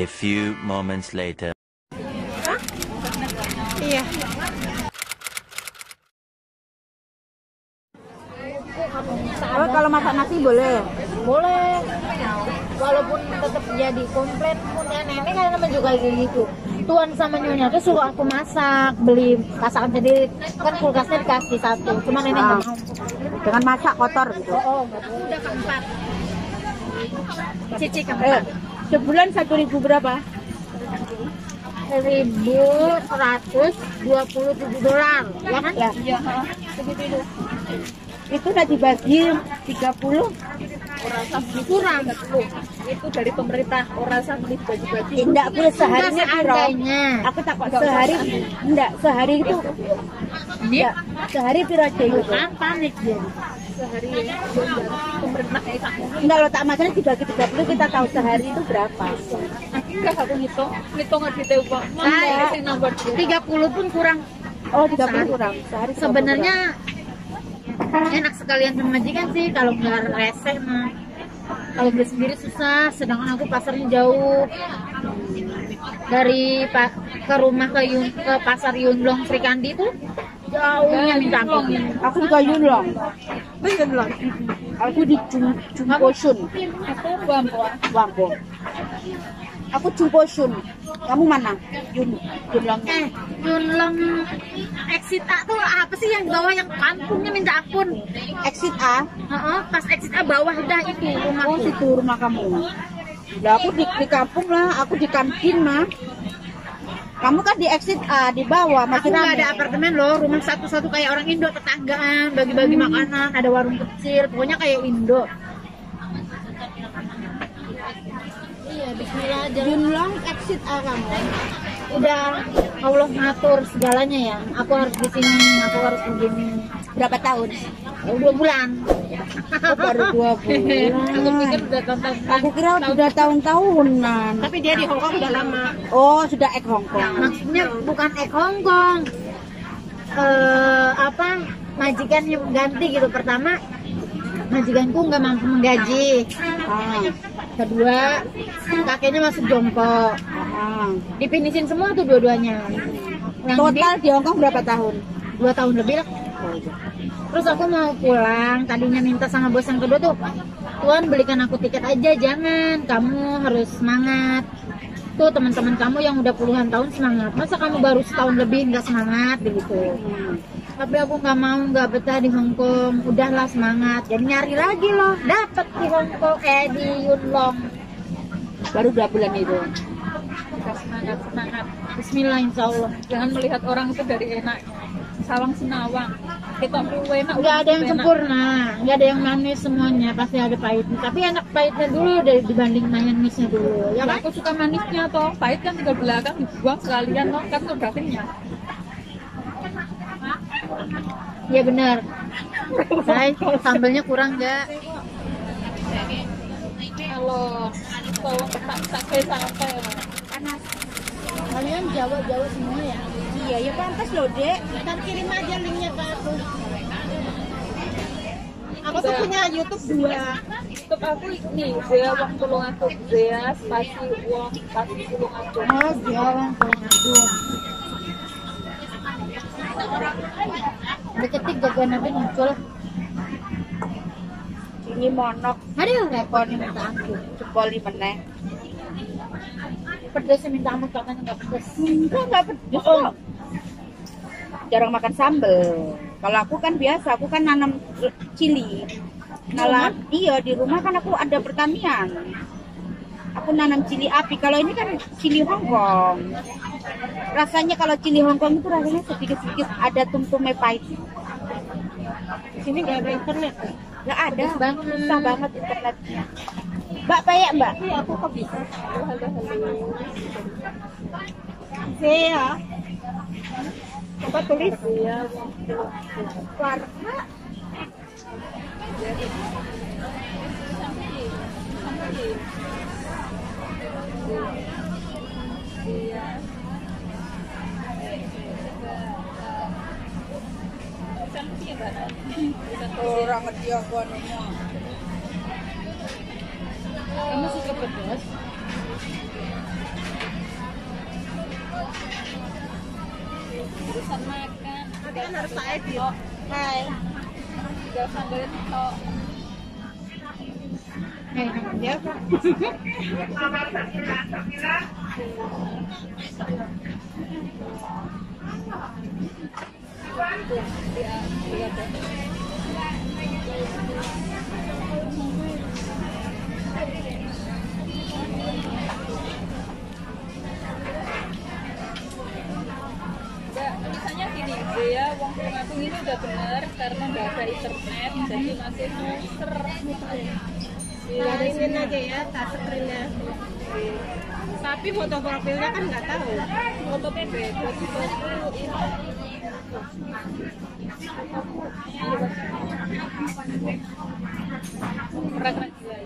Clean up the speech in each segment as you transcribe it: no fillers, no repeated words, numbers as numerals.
A few moments later. Iya. Oh, kalau masak nasi boleh? Boleh. Walaupun tetap jadi komplain punya nenek kan namanya juga kayak gitu. Tuan sama nyonya tuh suruh aku masak, beli masakan sendiri. Kan kulkasnya dikasih satu, cuma nenek nggak mau. Dengan masak kotor gitu. Oh, udah keempat. Cici keempat. Sebulan 1.000 berapa? $1.127, ya kan? Ya. Iya. Segitu. Itu udah dibagi 30. Kurang. Itu dari pemerintah orang beli baju-baju. Enggak, boleh seharinya seadanya. Aku takut sehari. Enggak, sehari itu. Enggak, sehari piro aja itu. Kan panik dia. Sehari pemerintah kayak tak Enggak, lo tak masalah dibagi 30 kita tahu sehari itu berapa. enggak aku ngitung nggak detail kok. Saya Sing nomor 30 pun kurang. Oh, 30 kurang. Sehari 30 Sebenarnya enak sekalian sama majikan sih kalau nggak rese mah. Kalau beli sendiri susah, sedangkan aku pasarnya jauh. Dari ke rumah ke pasar Yunlong Sri Kandi itu jauhnya minta ampun. Aku juga Yunlong. Yunlong. Aku di Jumposun, Aku Wampo. Wampo. Aku Jumposun. Kamu mana? Yunlongnya. Yunlong exit A tuh apa sih yang di bawah yang kampungnya minta ampun? Exit A. Pas exit A bawah udah itu rumah. Oh, situ rumah kamu. Lah aku di kampung lah, aku di kantin mah. Kamu kan di exit A di bawah Aku masih nggak rame. ada apartemen loh, rumah satu-satu kayak orang Indo, tetanggaan, bagi-bagi makanan, ada warung kecil, pokoknya kayak Indo. Iya, bismillah aja. Yunlong exit A kamu. Udah Allah ngatur segalanya ya. Aku harus di sini, aku harus begini. Berapa tahun? 2 bulan. Oh, baru 2 bulan. Aku pikir udah tonton. Aku kira udah tahun-tahunan. Tapi dia di Hong Kong udah lama. Oh, sudah ek Hongkong. Maksudnya bukan ek Hong Kong. Majikan yang ganti gitu. Pertama, majikanku nggak mampu menggaji. Kedua, kakeknya masuk jongkok. Dipinisin semua tuh dua-duanya. Yang Total di Hongkong berapa tahun? 2 tahun lebih lah. Terus aku mau pulang, tadinya minta sama bos yang kedua tuh, Tuan belikan aku tiket aja, jangan, kamu harus semangat. Tuh teman-teman kamu yang udah puluhan tahun semangat, masa kamu baru setahun lebih nggak semangat begitu. Tapi aku nggak mau, nggak betah di Hongkong, udahlah semangat. Jadi nyari lagi loh, dapet di Hongkong, di Yunlong. Baru 2 bulan itu. Semangat. Bismillah insyaallah. Jangan melihat orang itu dari enak. Sawang Senawang. Kita enak. Nggak ada yang sempurna, nggak ada yang manis semuanya, pasti ada pahitnya. Tapi enak pahitnya dulu dibanding manisnya dulu. Ya aku suka manisnya toh. Pahit kan tinggal belakang dibuang sekalian toh kan udah kenyang. Ya benar. Saya sambelnya kurang nggak? Kalau tak kayak sampai Panas. Kalian Jawa semua ya? Iya, ya pantas loh, Dek. Ntar kirim aja linknya ke aku. Aku tuh punya YouTube 2. untuk aku nih Zea Wong Tulung Aku Zea spasi Wong spasi Tulung Aku. Oh, Jawa aku. Deketik jagoan nabi muncul. Ini monok. Aduh, repot nih minta ampun. Cepoli meneh. Pedesnya minta ampun katanya nggak pedes. Enggak pedes kok. Jarang makan sambel. Kalau aku kan biasa, aku kan nanam cili. Iya, di rumah kan aku ada pertanian. Aku nanam cili api. Kalau ini kan cili Hongkong. Rasanya kalau cili Hongkong itu rasanya sedikit-sedikit ada tum-tumnya pahit. Di sini nggak ada internet. Nggak ada, Banget. susah banget internetnya. Mbak Paya, Mbak. Aku kok bisa. Halo. Saya. Apa tulis? Zea Wong Tulung Aku. Warna. Orang ngerti aku anunya. Kamu suka pedas? kan harus tak edit. Hai. Gak sambalin tok. Biasa. Tulisannya gini, ya uang Tulungagung ini udah bener karena nggak ada internet, jadi masih muter. Ini aja ya, tak screennya. Tapi foto profilnya kan nggak tahu. Foto PP, foto ini. Keren-keren juga.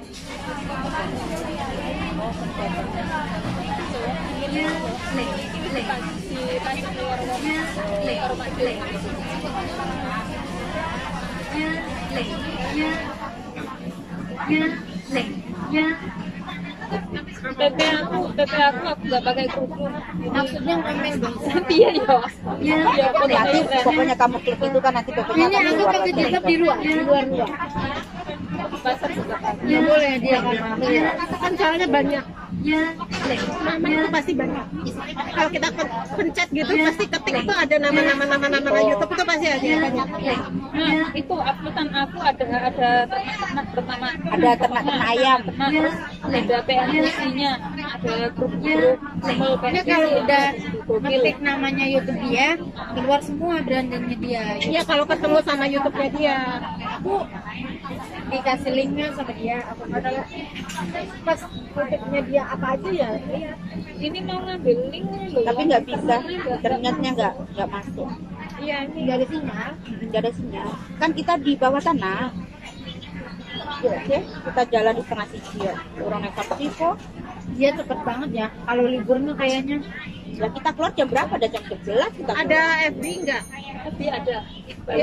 PP aku nggak pakai kerudung. Maksudnya ngomel dong. Iya ya. Iya, Nanti pokoknya kamu klik itu kan nanti pokoknya Ini aku pakai jilbab di luar ruang. pasar juga. Nggak boleh dia Kan soalnya banyak. Nama itu pasti banyak. Kalau kita pencet gitu pasti ketik itu ada nama YouTube itu pasti ada banyak. Nah, itu uploadan aku ada ternak pertama. ada ternak ayam. Terus ada PNC-nya, ada grup-grup Ini kalau udah ngetik namanya YouTube dia, keluar semua brandingnya dia. Iya kalau ketemu sama YouTube-nya dia. Aku dikasih linknya sama dia. Aku ada pas YouTube-nya dia apa aja ya? ini mau ngambil link loh. Tapi nggak bisa, internetnya nggak masuk, Iya, ini Nggak ada sinyal. nggak ada sinyal. Kan kita di bawah tanah. Ya, oke, kita jalan di tengah sisi ya. Orang naik apa sih kok? Dia cepet banget ya. Kalau liburnya kayaknya. Ya kita keluar jam berapa? Ada jam 11 kita keluar. Ada FB nggak? tapi ada Iqbal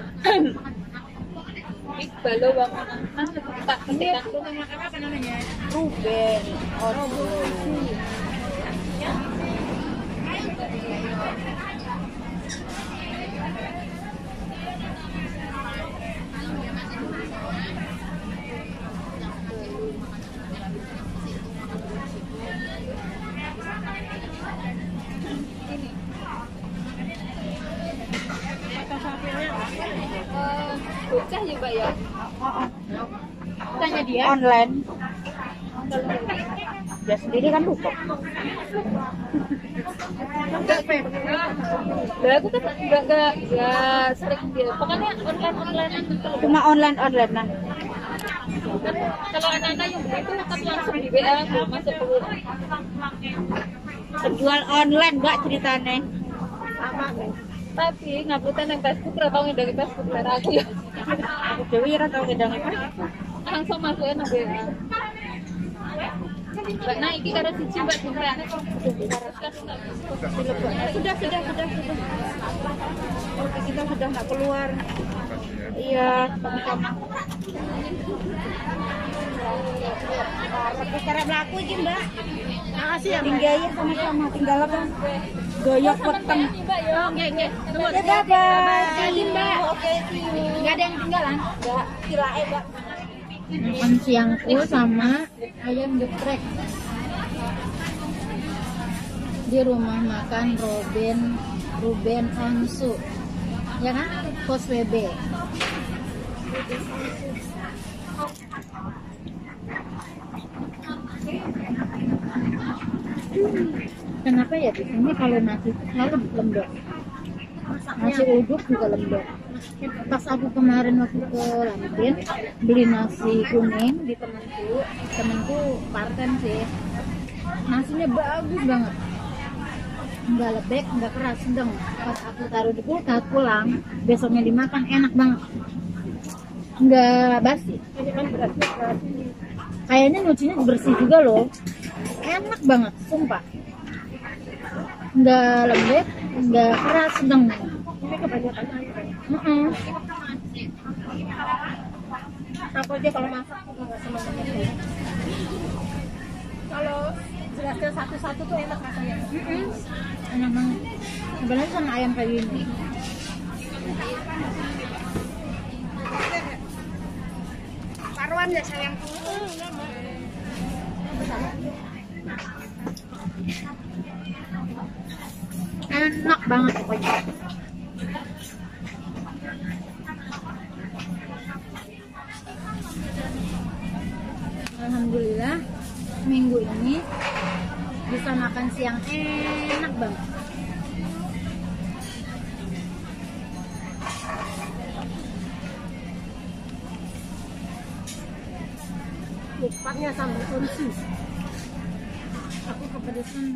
Iqbal tak ketika Apa namanya? Ruben. Oh, bocah ya Mbak ya. Tanya dia. online. Dia sendiri kan lupa. Lah aku kan nggak sering dia. Pokoknya online Cuma online nah. kalau anak-anak yang begitu kan langsung di WA belum masuk ke Penjual online mbak ceritanya. tapi ngaputan yang Facebook atau ngedang Facebook dari aku ya Aku dewi ora tau ngedang apa. langsung masukin nang WA. Mbak nah iki karo siji Mbak Jumrah. Sudah. Oke, kita sudah nggak keluar. Iya, sama-sama. Tapi cara melaku iki mbak. Makasih ya. Tinggal ya sama-sama. Tinggal apa? Goyok weteng. Mbak ya. Oke. Tunggu. Ya, bye. See you, Mbak. Oke, see you. Nggak ada yang ketinggalan. Enggak, silae mbak. Makan siangku sama ayam geprek di rumah makan Ruben Onsu, ya kan? Pos WB. Kenapa ya di sini kalau nasi selalu lembek, nasi uduk juga lembek. Pas aku kemarin waktu ke Lampin beli nasi kuning di temenku parten sih, nasinya bagus banget, nggak lembek nggak keras, sedang. Pas aku taruh di kulkas pulang besoknya dimakan enak banget, nggak basi. Kayaknya nyucinya bersih juga loh, enak banget sumpah, nggak lembek nggak keras, sedang. Ini kebanyakan air. Aku aja kalau masak juga nggak semangat. Kalau jelaskan satu-satu tuh enak rasanya. Enak banget. Sebenarnya sama ayam kayak gini. Paruan ya sayang. Enak banget pokoknya. Alhamdulillah minggu ini bisa makan siang enak banget. Lupanya sambal kunci. Aku kepedesan.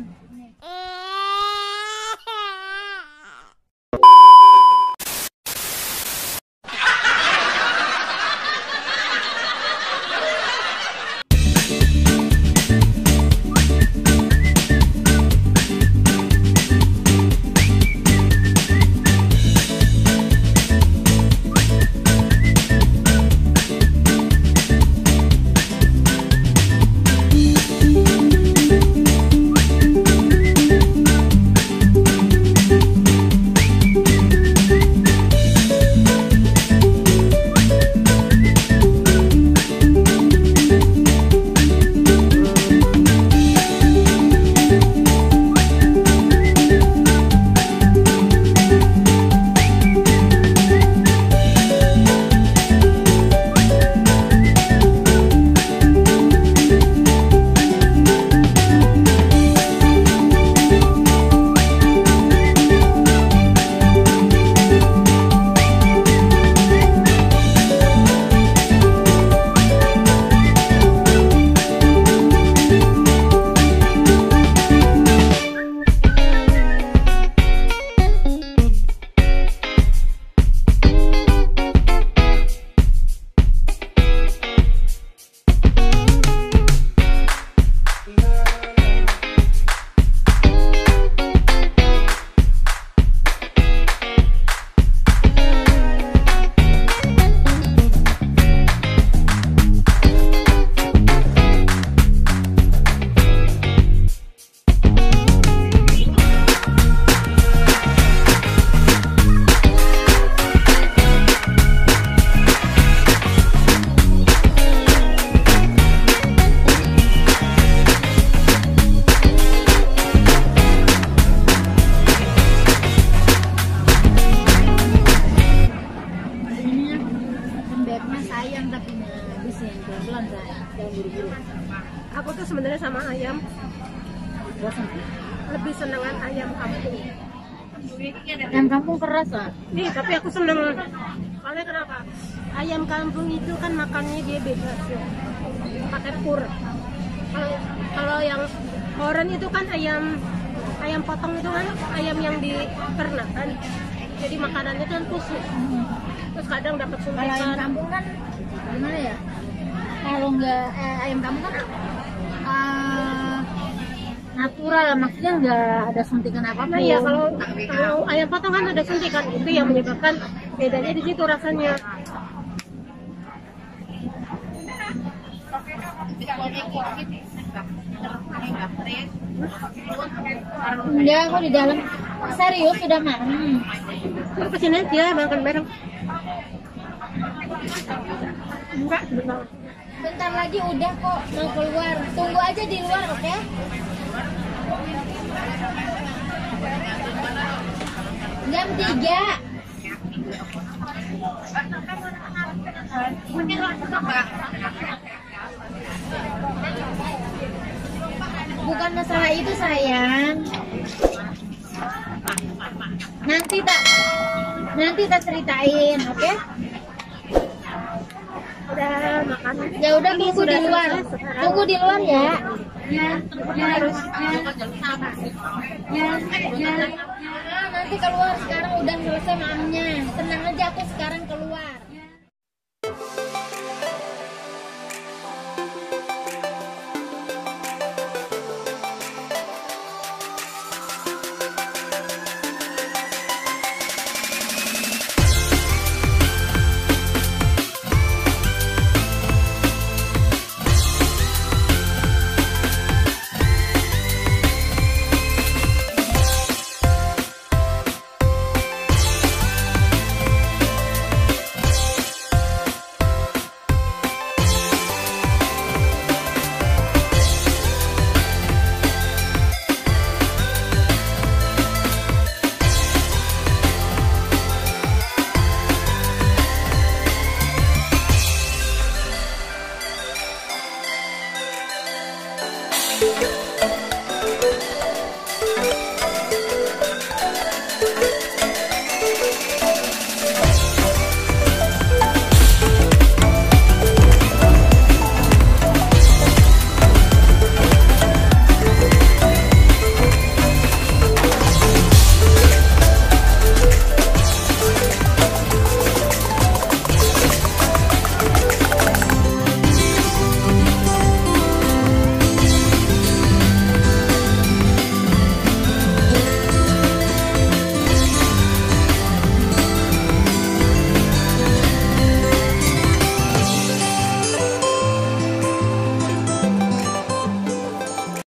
Aku tuh sebenarnya sama ayam lebih senengan ayam kampung. Ayam kampung keras lah. Nih, tapi aku seneng. Soalnya kenapa? Ayam kampung itu kan makannya dia bebas ya, pakai pur. Kalau yang oren itu kan ayam potong itu kan ayam yang diternakan. Jadi makanannya kan khusus. Terus kadang dapat Kalau ayam suntikan. kampung kan gimana ya? Kalau nggak ayam kampung kan natural, maksudnya nggak ada suntikan apa-apa. Nah ya kalau ayam potong kan ada suntikan, itu yang menyebabkan bedanya di situ rasanya. Enggak, aku di dalam. Serius sudah malam. Lu kesini aja makan bareng. Enggak, sebentar. Bentar lagi udah kok mau keluar. Tunggu aja di luar, oke? Jam 3. Bukan masalah itu sayang. Nanti tak ceritain, oke? Udah makan. Ya udah tunggu di luar. Tunggu di luar ya. Nanti keluar, sekarang udah selesai maamnya. Tenang aja, aku sekarang keluar.